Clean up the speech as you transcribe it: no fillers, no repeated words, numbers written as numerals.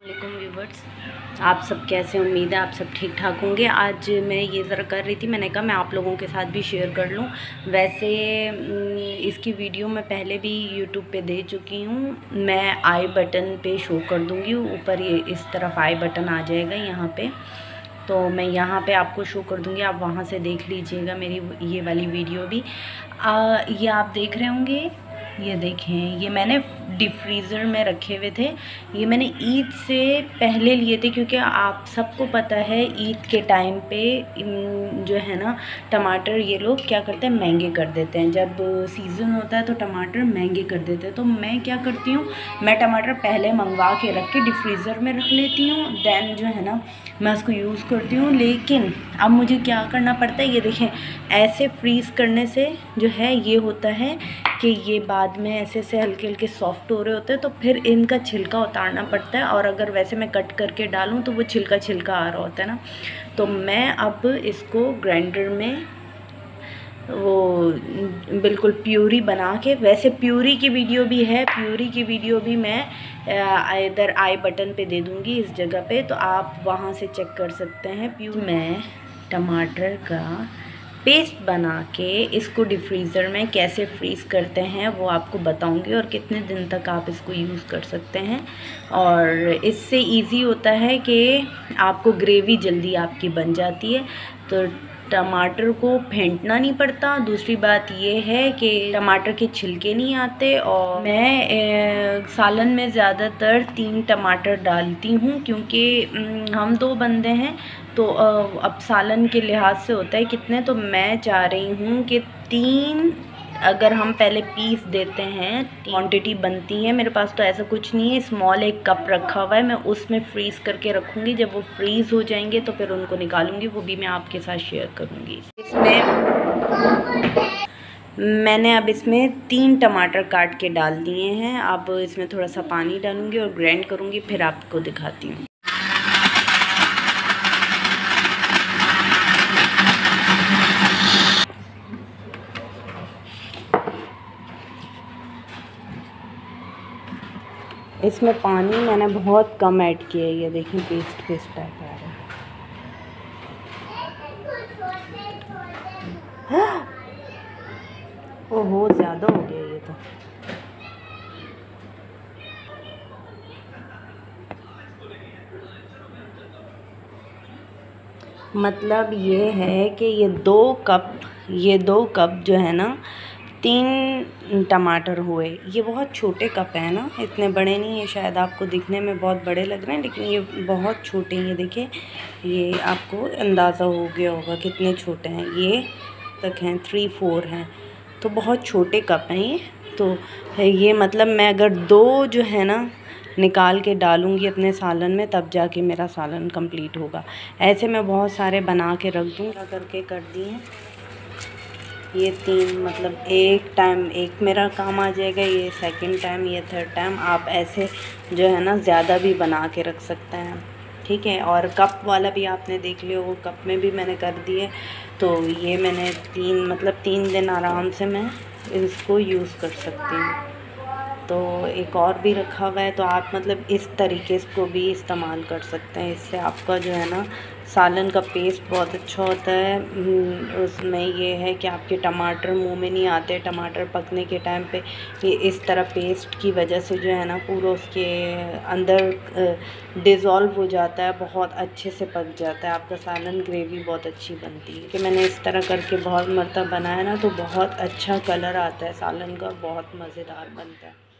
वालेकुम व्यूवर्स, आप सब कैसे? उम्मीद है आप सब ठीक ठाक होंगे। आज मैं ये ज़रा कर रही थी, मैंने कहा मैं आप लोगों के साथ भी शेयर कर लूँ। वैसे इसकी वीडियो मैं पहले भी यूट्यूब पे दे चुकी हूँ। मैं आई बटन पे शो कर दूँगी, ऊपर ये इस तरफ आई बटन आ जाएगा यहाँ पे, तो मैं यहाँ पे आपको शो कर दूँगी, आप वहाँ से देख लीजिएगा मेरी ये वाली वीडियो भी। ये आप देख रहे होंगे, ये देखें, ये मैंने डीप फ्रीज़र में रखे हुए थे। ये मैंने ईद से पहले लिए थे, क्योंकि आप सबको पता है ईद के टाइम पे जो है ना टमाटर ये लोग क्या करते हैं, महंगे कर देते हैं। जब सीज़न होता है तो टमाटर महंगे कर देते हैं। तो मैं क्या करती हूँ, मैं टमाटर पहले मंगवा के रख के डीप फ्रीज़र में रख लेती हूँ, दैन जो है ना मैं उसको यूज़ करती हूँ। लेकिन अब मुझे क्या करना पड़ता है, ये देखें, ऐसे फ्रीज़ करने से जो है ये होता है कि ये बाद में ऐसे से हल्के हल्के सॉफ्ट हो रहे होते हैं, तो फिर इनका छिलका उतारना पड़ता है। और अगर वैसे मैं कट करके डालूं तो वो छिलका आ रहा होता है ना। तो मैं अब इसको ग्राइंडर में वो बिल्कुल प्यूरी बना के, वैसे प्यूरी की वीडियो भी है, प्यूरी की वीडियो भी मैं इधर आई बटन पे दे दूँगी इस जगह पे, तो आप वहाँ से चेक कर सकते हैं। मैं टमाटर का पेस्ट बना के इसको डीप फ्रीज़र में कैसे फ्रीज़ करते हैं वो आपको बताऊंगी, और कितने दिन तक आप इसको यूज़ कर सकते हैं। और इससे इजी होता है कि आपको ग्रेवी जल्दी आपकी बन जाती है, तो टमाटर को फेंटना नहीं पड़ता। दूसरी बात ये है कि टमाटर के छिलके नहीं आते। और मैं सालन में ज़्यादातर 3 टमाटर डालती हूँ, क्योंकि हम 2 बंदे हैं, तो अब सालन के लिहाज से होता है कितने, तो मैं चाह रही हूँ कि 3 अगर हम पहले पीस देते हैं, क्वांटिटी बनती है। मेरे पास तो ऐसा कुछ नहीं है, स्मॉल एक कप रखा हुआ है, मैं उसमें फ्रीज़ करके रखूँगी। जब वो फ्रीज़ हो जाएंगे तो फिर उनको निकालूंगी, वो भी मैं आपके साथ शेयर करूँगी। इसमें मैंने अब इसमें 3 टमाटर काट के डाल दिए हैं। अब इसमें थोड़ा सा पानी डालूँगी और ग्राइंड करूँगी, फिर आपको दिखाती हूँ। इसमें पानी मैंने बहुत कम ऐड किया है, ये देखिए पेस्ट टाइप आ रहा है। ओहो, ज़्यादा हो गया ये तो। मतलब ये है कि ये 2 कप जो है ना, 3 टमाटर हुए। ये बहुत छोटे कप हैं ना, इतने बड़े नहीं है। शायद आपको दिखने में बहुत बड़े लग रहे हैं, लेकिन ये बहुत छोटे हैं। ये देखिए, ये आपको अंदाज़ा हो गया होगा कितने छोटे हैं। ये तक हैं, 3-4 हैं, तो बहुत छोटे कप हैं ये। तो ये मतलब मैं अगर 2 जो है ना निकाल के डालूँगी अपने सालन में, तब जाके मेरा सालन कंप्लीट होगा। ऐसे मैं बहुत सारे बना के रख दूँ करके कर दिए। ये 3 मतलब एक टाइम एक मेरा काम आ जाएगा, ये सेकंड टाइम, ये थर्ड टाइम। आप ऐसे जो है ना ज़्यादा भी बना के रख सकते हैं, ठीक है। और कप वाला भी आपने देख लिया, वो कप में भी मैंने कर दिए। तो ये मैंने 3 दिन आराम से मैं इसको यूज़ कर सकती हूँ। तो एक और भी रखा हुआ है, तो आप मतलब इस तरीके से को भी इस्तेमाल कर सकते हैं। इससे आपका जो है ना सालन का पेस्ट बहुत अच्छा होता है। उसमें ये है कि आपके टमाटर मुंह में नहीं आते। टमाटर पकने के टाइम पे ये इस तरह पेस्ट की वजह से जो है ना पूरा उसके अंदर डिज़ोल्व हो जाता है, बहुत अच्छे से पक जाता है आपका सालन। ग्रेवी बहुत अच्छी बनती है। कि मैंने इस तरह करके बहुत मरतबा बनाया ना, तो बहुत अच्छा कलर आता है सालन का, बहुत मज़ेदार बनता है।